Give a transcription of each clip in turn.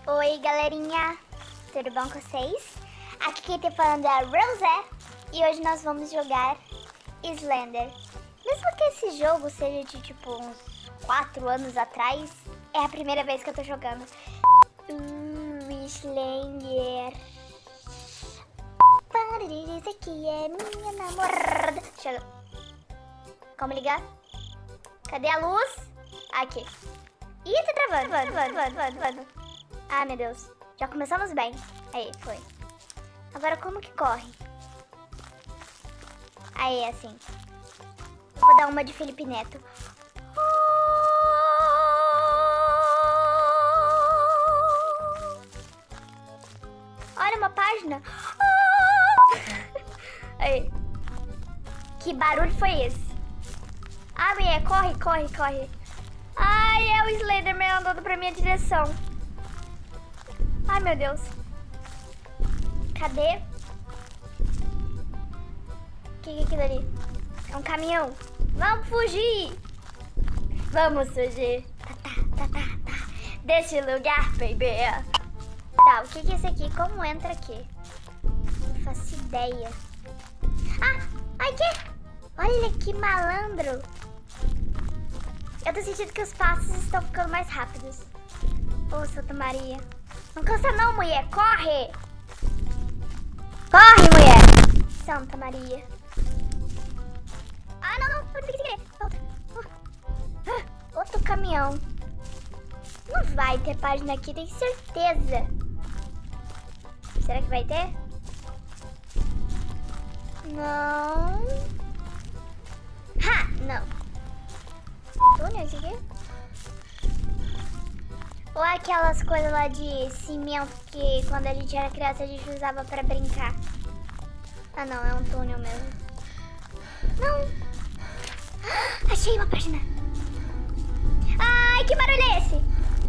Oi, galerinha, tudo bom com vocês? Aqui quem tá falando é a Rosé e hoje nós vamos jogar Slender. Mesmo que esse jogo seja de tipo uns 4 anos atrás, é a primeira vez que eu tô jogando. Slender. Esse aqui é minha namorada. Chega. Como ligar? Cadê a luz? Aqui. Ih, tá travando. Ah, meu Deus. Já começamos bem. Aí, foi. Agora como que corre? Aí, assim. Eu vou dar uma de Felipe Neto. Olha uma página. Aí. Que barulho foi esse? Ah, mulher, corre. Ai, é o Slenderman andando pra minha direção. Ai, meu Deus. Cadê? O que é aquilo ali? É um caminhão. Vamos fugir. Vamos fugir. Tá. Desse lugar, baby. Tá, o que é esse aqui? Como entra aqui? Não faço ideia. Ah, aqui. Olha que malandro. Eu tô sentindo que os passos estão ficando mais rápidos. Ô, Santa Maria. Não cansa não, mulher. Corre. Corre, mulher. Santa Maria. Ah, não. Volta. Outro caminhão. Não vai ter página aqui, tenho certeza. Será que vai ter? Não. Ha, não. Túnel esse aqui? Ou aquelas coisas lá de cimento que quando a gente era criança a gente usava pra brincar. Ah, não, é um túnel mesmo. Não. Achei uma página. Ai, que barulho é esse?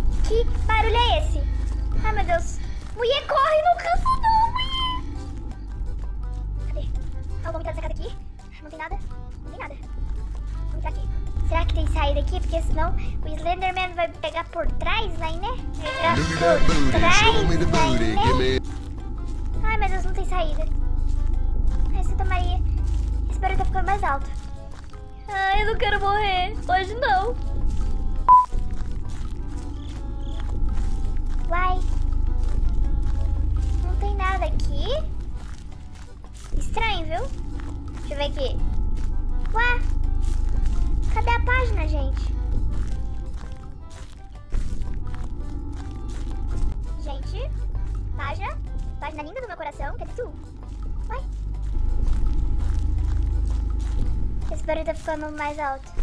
Ai, meu Deus. Mulher, corre, não cansa não, mulher. Cadê? Ah, vamos entrar nessa casa aqui. Não tem nada. Vamos entrar aqui. Será que tem saída aqui? Porque senão o Slenderman vai pegar por trás, vai, né? Ai, meu Deus, não tem saída. Ai, Santa Maria. Esse barulho tá ficando mais alto. Ai, eu não quero morrer. Hoje não. Uai. Não tem nada aqui. Estranho, viu? Deixa eu ver aqui. Ué. Cadê a página, gente? Gente. Página linda do meu coração. Cadê tu? Uai. Esse barulho tá ficando mais alto.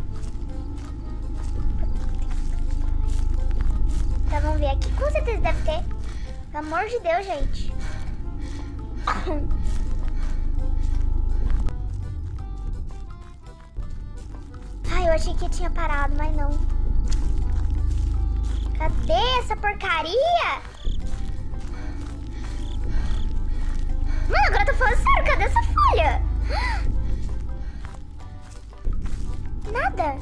Tá, vamos ver aqui. Com certeza deve ter. Pelo amor de Deus, gente. Ai, eu achei que tinha parado, mas não. Cadê essa porcaria? Mano, agora eu tô falando sério. Cadê essa folha? Nada.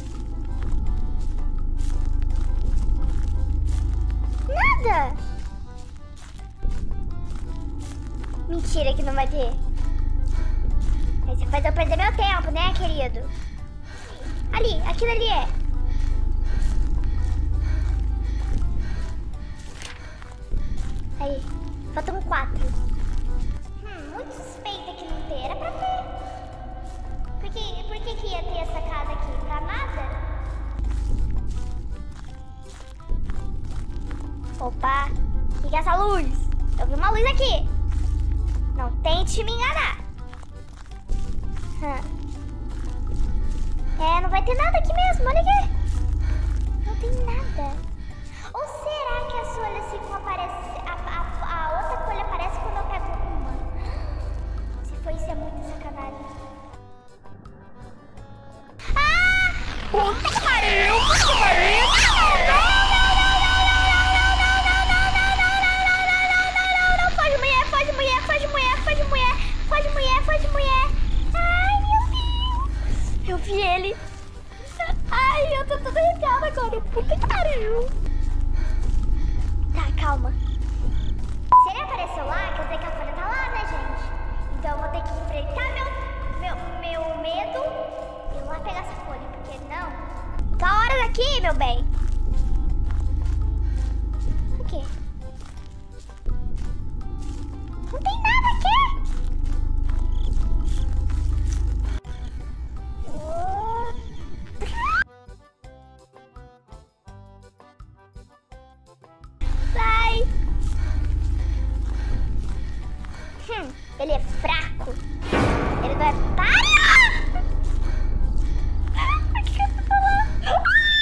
Mentira que não vai ter. Aí você faz eu perder meu tempo, né, querido? Ali, aquilo ali é. Aí, faltam 4. Muito suspeita que não ter. Era pra ter. Por que ia ter essa casa aqui? Pra nada? Opa, liga essa luz. Eu vi uma luz aqui. Não tente me enganar. É, não vai ter nada aqui mesmo, olha aqui. Não tem nada. Ou será que as folhas ficam aparecendo? A outra folha aparece quando eu pego uma. Se for isso, é muito sacanagem. Ah! Puta que pariu! Foge, mulher! Ai, meu Deus! Eu vi ele! Ai, eu tô toda arrepiada agora! Puta que pariu! Tá, calma. calma. Se ele apareceu lá, quer dizer que a folha tá lá, né, gente? Então eu vou ter que enfrentar meu medo e ir lá pegar essa folha, porque não. Tá hora daqui, meu bem. O quê? Não tem nada aqui. Sai. Ele é fraco. Ele não é... Para! O que eu tô falando?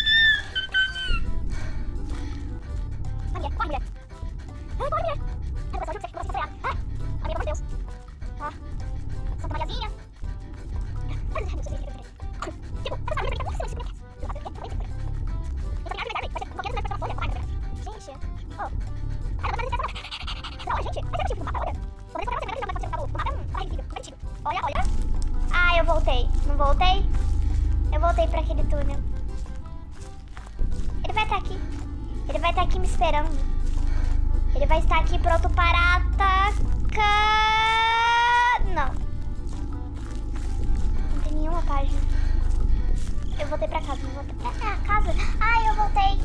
Corre, mulher. Corre, mulher. Ai, pessoal, juro que você vai frear. Ai, amiga, pelo amor de Deus. Ó, Santa Mariazinha. Ai, meu Deus, tipo, essa família tá muito em cima desse boneco. Gente, ó. Não, gente, vai ser tipo do mapa, olha. Olha, olha. Ah, eu voltei. Não voltei? Eu voltei pra aquele túnel. Ele vai estar aqui. Ele vai estar aqui me esperando. Ele vai estar aqui pronto para atacar. Não. Não tem nenhuma página. Eu voltei pra casa. Não voltei pra casa. Ai, eu voltei.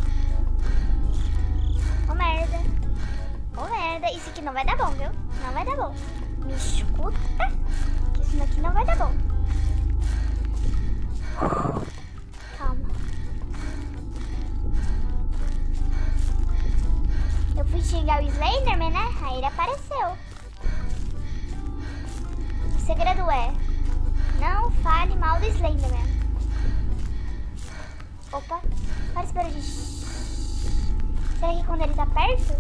Ô, merda. Ô, merda. Isso aqui não vai dar bom, viu? Não vai dar bom. Me escuta. Que isso daqui não vai dar bom. Calma. Eu fui xingar o Slenderman, né? Aí ele apareceu. O segredo é: não fale mal do Slenderman. Opa. Para esse barulho de... Será que quando ele tá perto?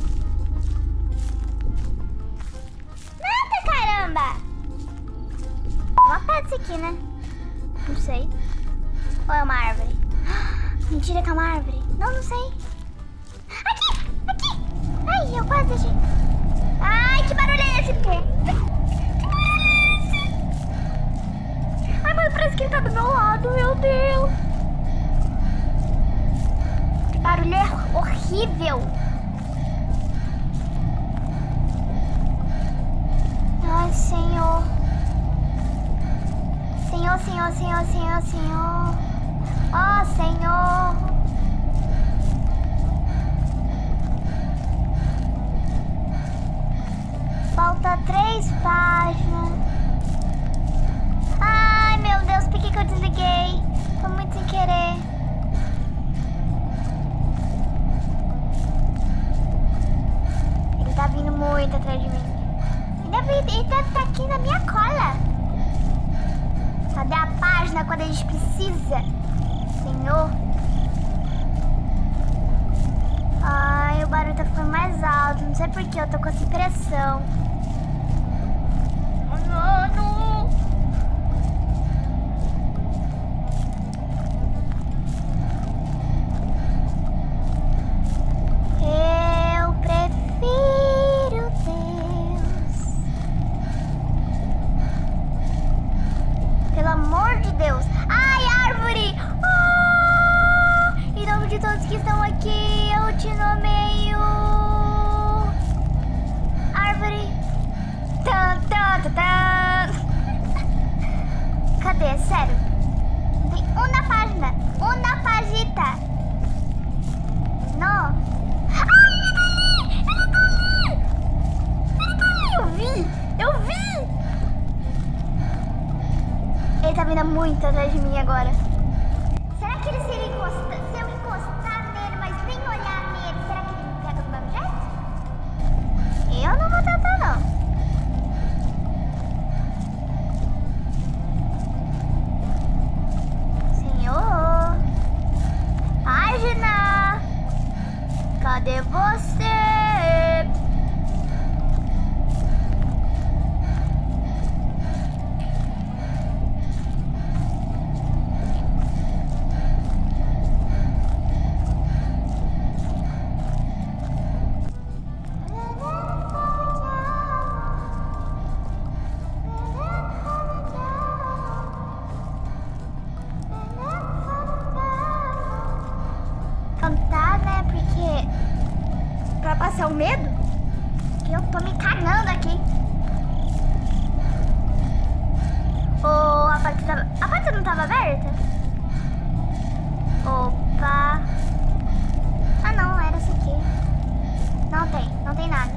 Nada, caramba! Uma pedra isso aqui, né? Não sei. Ou é uma árvore? Mentira que é uma árvore. Não, não sei. Aqui! Aqui! Ai, eu quase deixei. Ai, que barulho é esse? Que barulho é esse? Ai, mas parece que ele tá do meu lado, meu Deus. Que barulho é horrível. Ai, Senhor. Senhor, Senhor, Senhor, Senhor, Senhor. Ó, Senhor. Falta 3 páginas. Ai, meu Deus, por que eu desliguei? Foi muito sem querer. Ele tá vindo muito atrás de mim. Ele deve estar aqui na minha cola. Cadê a página quando a gente precisa? Senhor. Ai, o barulho tá ficando mais alto. Não sei porquê, eu tô com essa impressão. Oh, não. Eu prefiro Deus. Pelo amor de Deus. Ai, árvore! Oh! Em nome de todos que estão aqui, eu te nomeio. Árvore. Tan, tan, tan, tan. Cadê? Sério. Tem uma página. Uma pagita. Não. Ai, ele tá ali! Ele tá ali! Ele tá ali! Eu vi! Eu vi! Ele tá vindo muito atrás de mim agora. Será que ele, se eu encostar nele, mas nem olhar nele, será que ele me pega do mesmo jeito? Eu não vou tentar, não. Senhor. Página. Cadê você? Cantar, né? Porque Pra passar o medo? Eu tô me cagando aqui. Oh, a porta não tava aberta? Opa. Ah, não, era essa aqui. Não tem nada.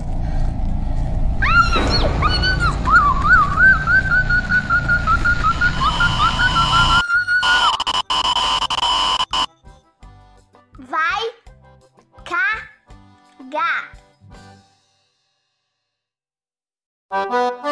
Vai cagar.